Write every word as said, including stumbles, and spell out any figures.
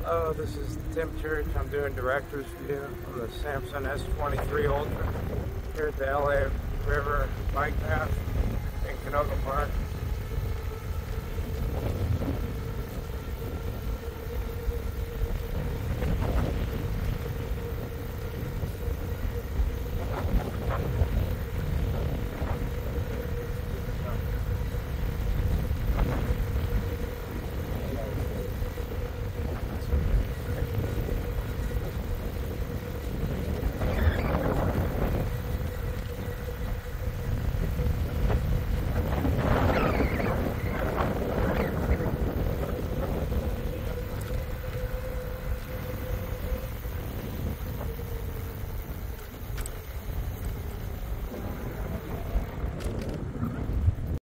Oh, this is Tim Church. I'm doing director's view of the Samson S twenty-three Ultra here at the L A River Bike Path in Canoga Park.